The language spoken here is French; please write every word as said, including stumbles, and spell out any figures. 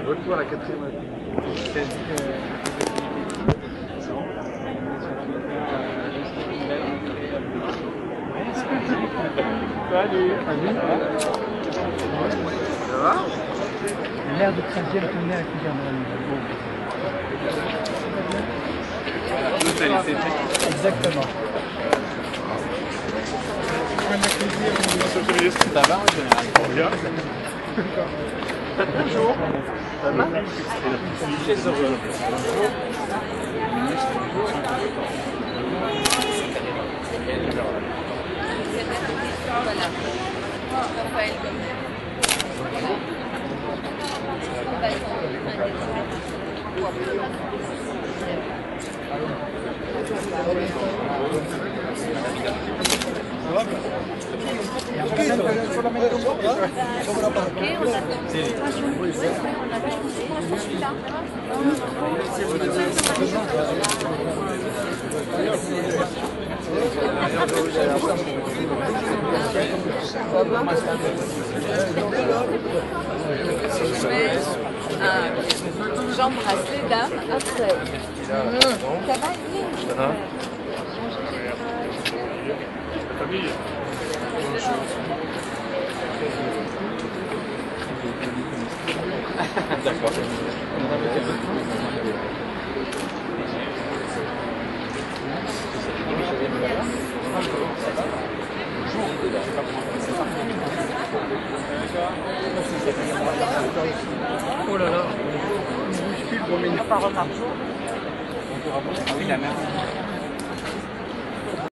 Retour à la quatrième année. Salut. Ça va? L'air de treizième tournée avec le Gardien. Exactement. Ça va en général? Bien. Bonjour. Ça va? Très heureux. Voilà. Raphaël comme j'embrasse les dames après. Ça va, Famille. D'accord. Oh là là. pas remarqué. Ah oui, la même.